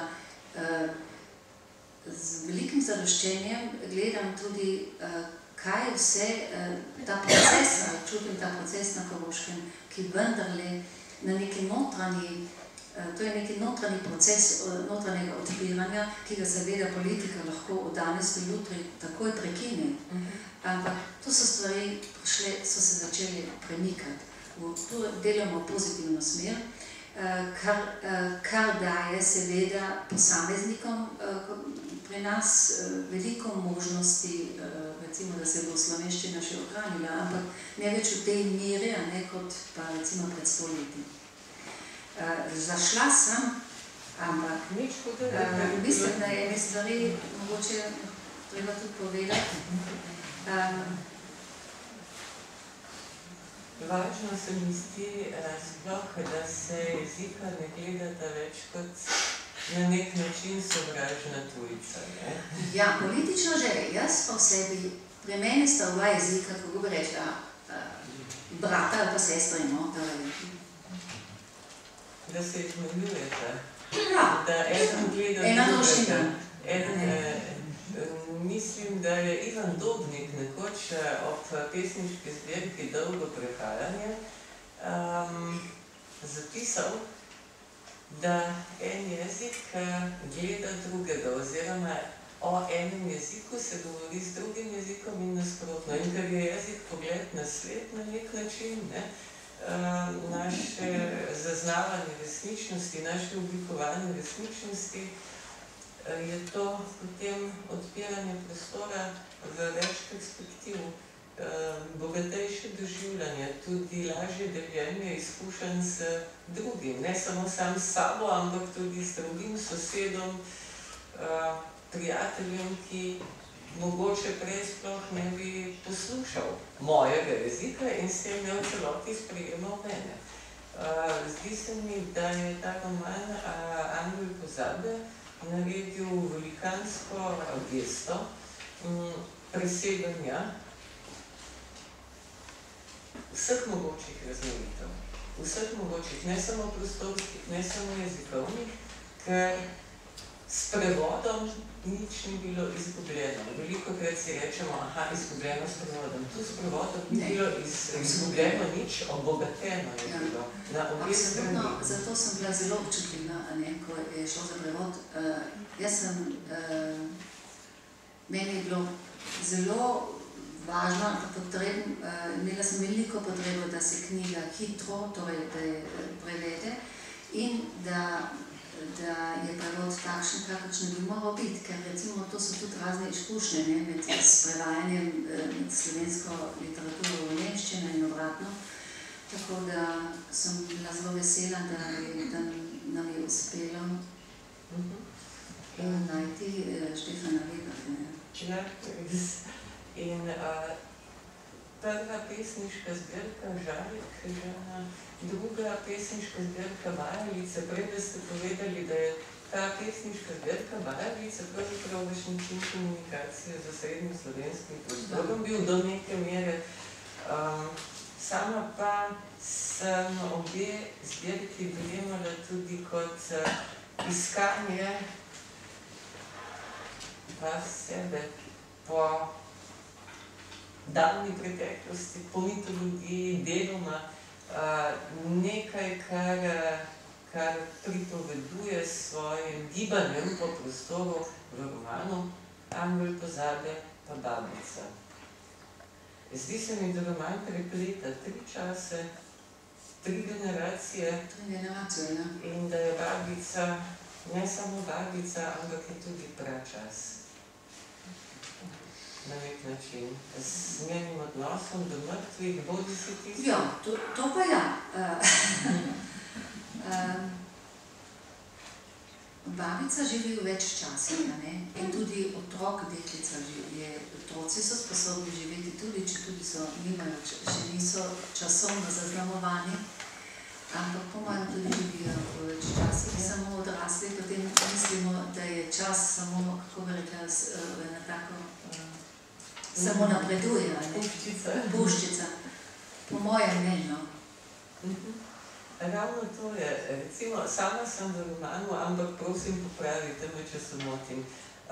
S2: z velikim zadoščenjem gledam tudi, kaj vse ta proces, čutim ta proces na Koroškem, ki vendarle na neki notranji, to je neki notranji proces notranjega odpiranja, ki ga seveda politika lahko od danes do jutri takoj prekine. Ampak to so stvari prišle, so se začeli premikati. Tu delamo pozitivno smer, kar daje seveda posameznikom pri nas veliko možnosti, recimo, da se bo slovenščina še ohranila, ampak ne več v tej meri, ne kot pa recimo pred 100 leti. Zašla sem, ampak mislim, da je ene stvari mogoče treba tudi povedati.
S1: Važno se mi zdi sploh, da se jezika ne gledata več kot na nek način sovražna tujca.
S2: Ja, politično že. Jaz pa v sebi, pri meni sta oba jezika, kako bi rekla, brata ali pa sestra in
S1: Da se izmenjujete.
S2: Ja,
S1: da eden gleda
S2: ena družina.
S1: Mislim, da je Ivan Dobnik nekoč ob pesniški zbirki Dolgo prehajanje zapisal, da en jezik gleda drugega, oziroma o enem jeziku se govori z drugim jezikom in nasprotno. In ker je jezik pogled na svet na nek način, naše zaznavanje resničnosti, naše oblikovanje resničnosti, je to potem odpiranje prostora v več perspektiv, bogatejše doživljanje, tudi lažje deljenje izkušenj z drugim. Ne samo sam s sabo, ampak tudi s drugim sosedom, prijateljem, ki mogoče prej sploh ne bi poslušal mojega jezika in se je imel celoti sprejemal mene. Zdi se mi, da je ta roman Angel pozabe naredil velikansko gesto preseganja vseh mogočih razmejitev, vseh mogočih, ne samo prostorskih, ne samo jezikovnih, ker s prevodom nič ni bilo izgubljeno. Velikokrat si rečemo, izgubljeno s prevodom. Tu s prevodom ni bilo izgubljeno nič, obogateno je bilo na obje strani.
S2: Zato sem bila zelo občutljiva, ko je šlo za prevod. Meni je bilo zelo važno, imela sem veliko potrebo, da se knjiga hitro, torej da je prevede in da je prevod takšen, kakršen bi moral biti, ker recimo to so tudi razne izkušnje s prevajanjem slovensko literaturo v nemščino in obratno. Tako da sem bila zelo vesela, da nam je uspelo najti Štefana Weberja.
S1: In prva pesniška zbirka Žarek, druga pesniška zbirka Vajalice. Prej da ste povedali, da je ta pesniška zbirka Vajalice pravzaprav vaš način komunikacije z osrednjim slovenskim prostorom bil do neke mere. Sama pa sem obe zbirki dojemala tudi kot iskanje sebe po davni preteklosti, po mitologiji, deloma nekaj, kar pripoveduje s svojim gibanjem po prostoru v romanu Angel pozabe pa babica. Zdi se mi, da roman prepleta 3 čase, 3 generacije in da je babica ne samo babica, ampak je tudi pračas. Na nek način. S njenim odnosom do mrtvih, bodi si tisti?
S2: Ja, to pa ja. Babica živi v več časih, ne? In tudi otrok, deklica živi. Otroci so sposobni živeti tudi, če tudi še niso časovno zaznamovani, ampak po mojem tudi živijo v več časih. Samo odrasli, potem mislimo, da je čas samo, kako bi rekla, ena tako, samo napreduje, ne? Puščica. Po mojem mnenju.
S1: Ravno to je. Recimo, sama sem v romanu, ampak prosim popravite me, če se motim.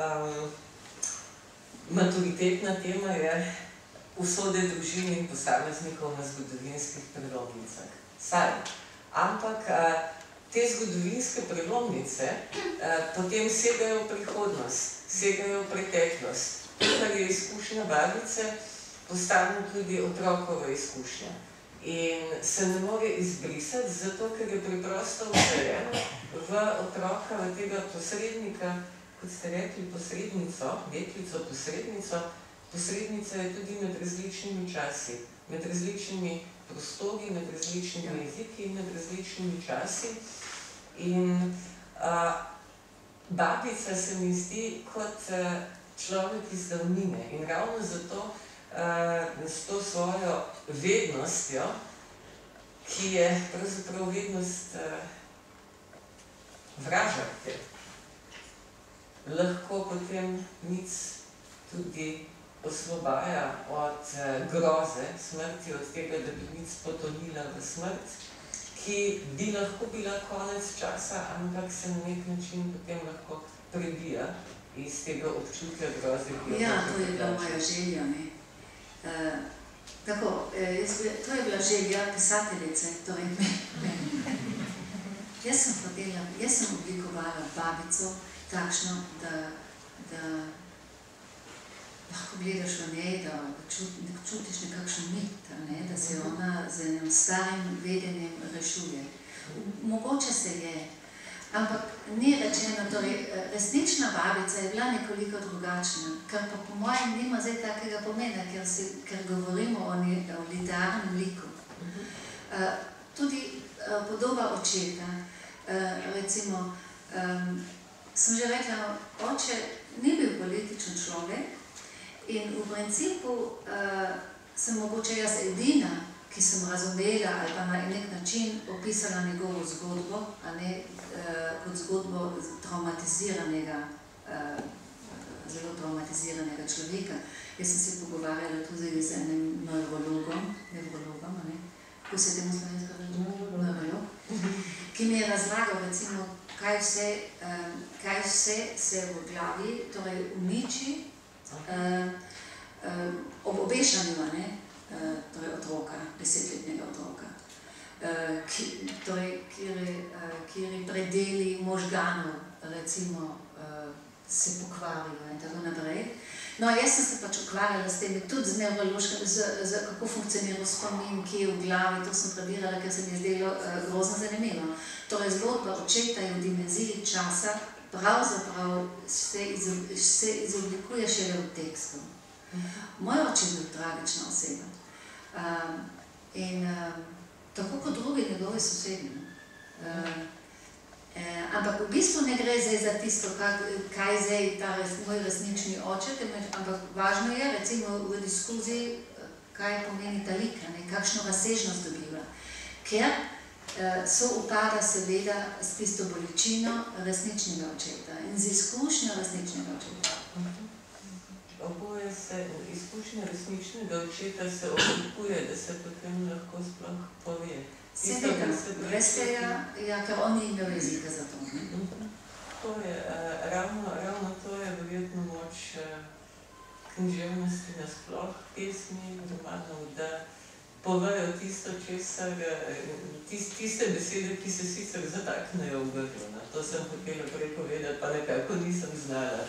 S1: Maturitetna tema je usode družin in posameznikov na zgodovinskih prelomnicah. Saj. Ampak te zgodovinske prelomnice potem segajo v prihodnost, segajo v preteklost. Kar je izkušnja babice, postane tudi otrokova izkušnja. In se ne more izbrisati, zato ker je preprosto vseljeno v otroka, v tega posrednika, kot ste rekli, posrednico, deklico posrednico. Posrednica je tudi med različnimi časi, med različnimi prostori, med različnimi jeziki in med različnimi časi. In babica se mi zdi kot človek iz davnine in ravno zato s to svojo vednostjo, ki je pravzaprav vednost vražarke, lahko potem nic tudi osvobaja od groze smrti, od tega, da bi nic potonila v smrt, ki bi lahko bila konec časa, ampak se na nek način potem lahko prebija iz tega občutja groze.
S2: Ja, to je bila moja želja, ne. Tako, to je bila želja pisateljice, torej jaz sem oblikovala babico takšno, da lahko gledaš v njej, da čutiš nekakšen mit, da se ona z enim starim vedenjem rešuje. Mogoče se je, ampak ni rečeno, torej resnična babica je bila nekoliko drugačna, kar pa po mojem nima zdaj takega pomena, ker govorimo o literarnem liku. Tudi podoba očeta, recimo, sem že rekla, oče ni bil političen človek in v principu sem mogoče jaz edina, ki sem razumela ali pa na nek način opisala njegovo zgodbo, a ne kot zgodbo zelo traumatiziranega človeka. Jaz sem se pogovarjala tudi z enim nevrologom, kako se temu slovensko reče? Nevrolog, ki mi je razlagal, recimo, kaj vse se v glavi torej uniči ob obešanju, torej otroka, 10-letnega otroka, kjer predeli možganov, recimo, se pokvarijo in tako naprej. No, jaz sem se pač ukvarjala s temi, tudi z nevrološkim, kako funkcionira spomin, ki je v glavi, to sem predirala, ker se mi je zdelo grozno zanimivo. Torej, zgodba očeta je v dimenziji časa, pravzaprav se izoblikuje šele v tekstu. Moj oče je bil tragična oseba. In tako kot drugi njegovi sosedi. Ampak v bistvu ne gre zdaj za tisto, kaj je zdaj ta moj resnični oče, ampak važno je, recimo v diskuziji, kaj pomeni ta lik, kakšno razsežnost dobiva. Ker so upada seveda s tisto bolečino resničnega očeta in z izkušnjo resničnega očeta.
S1: Oboje se, izkušnja resničnega očeta se oblikuje, da se potem lahko sploh pove.
S2: Seveda, veste, ker on ni imel jezika za to.
S1: To je, ravno to je verjetno moč književnosti nasploh, pesmi, romanov, da povejo tisto, tiste besede, ki se sicer zataknejo v grlo. To sem hotela prej povedati, pa nekako nisem znala.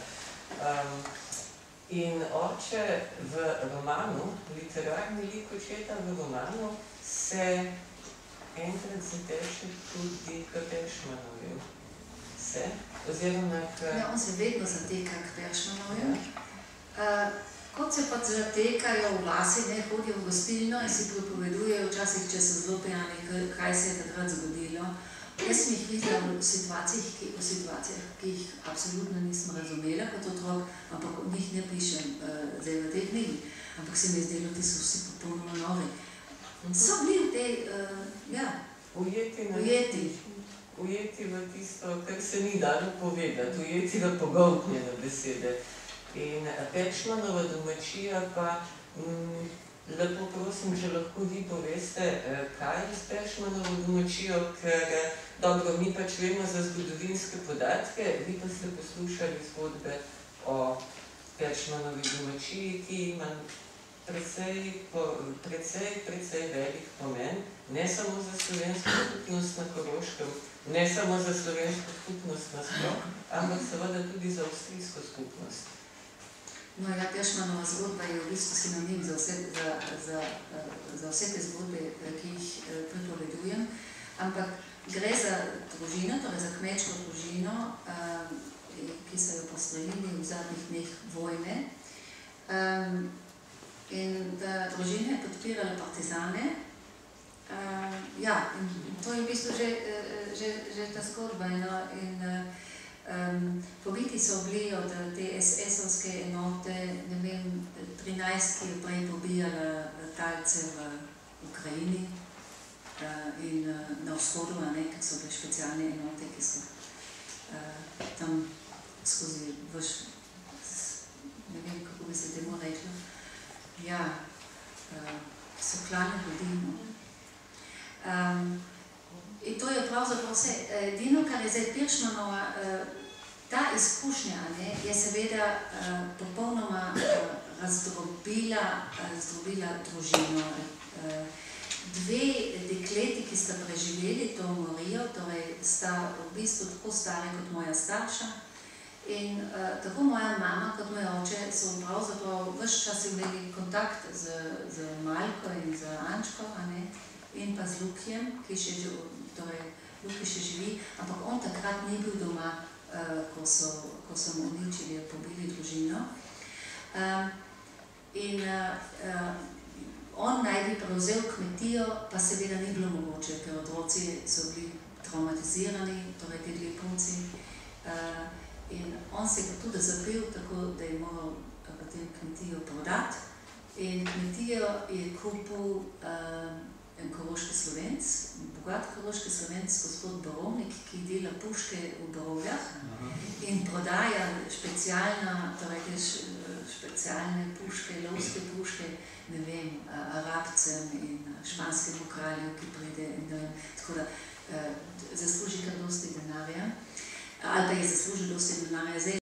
S1: In oče v romanu, literarni lik očeta v romanu, se enkrat zateče tudi k Peršmanovju. Se? Oziroma k...
S2: Ja, on se vedno zateka k Peršmanovju. Kot se pač zatekajo v vasi, hodijo v gostilno in si pripovedujejo včasih, če so zelo pijani, kaj se je takrat zgodilo. Jaz sem jih videla v situacijah, ki jih absolutno nisem razumela kot otrok, ampak o njih ne pišem zdaj v tej knjigi, ampak se mi je zdelo, ti so vsi popolnoma novi. So bili v tej,
S1: ujeti v tisto, kar se ni dalo povedati, ujeti v pogoltnjene besede. In Peršmanova domačija pa, lepo prosim, če lahko vi poveste, kaj je s Peršmanovo domačijo, ker dobro, mi pač vemo za zgodovinske podatke, vi pa ste poslušali zgodbe o Peršmanovi domačiji, ki ima precej velik pomen, ne samo za slovensko skupnost na Koroškem, ne samo za slovensko skupnost nasploh, ampak seveda tudi za avstrijsko skupnost.
S2: No ja, Peršmanova zgodba je v bistvu sinonim za vse te zgodbe, ki jih pripovedujem, ampak gre za družino, torej za kmečko družino, ki so jo postrelili v zadnjih dneh vojne. In da družina je podpirala partizane. Ja, in to je v bistvu že ta zgodba. Pobiti so bili od te SS-ovske enote, ne vem, 13, ki je prej pobijala talce v Ukrajini in na vzhodu, ker so bile specialne enote, ki so tam skozi ne vem, kako bi se temu rekla, ja, so klane ljudi. In to je pravzaprav vse. Edino, kar je zdaj Peršmanova, ta izkušnja je seveda popolnoma razdrobila družino. Dve dekleti, ki sta preživeli to morijo, torej sta v bistvu tako stare kot moja starša. In tako moja mama kot moj oče so pravzaprav ves čas imeli kontakt z Maljko in z Ančko, in pa z Lukijem, ki Luki še živi, ampak on takrat ni bil doma, ko so mu uničili, pobili družino. In on naj bi prevzel kmetijo, pa seveda ni bilo mogoče, ker otroci so bili traumatizirani, torej te dve punci. In on se je tudi zapil, tako da je moral potem kmetijo prodati. In kmetijo je kupil en koroški Slovenc, bogat koroški Slovenc, gospod Borovnik, ki dela puške v Borovljah in prodaja specialne puške, lovske puške, ne vem, Arabcem in španskemu kralju, ki pride in tako da zasluži kar dosti denarja. Ali pa je zaslužil dosti denarja. Zdaj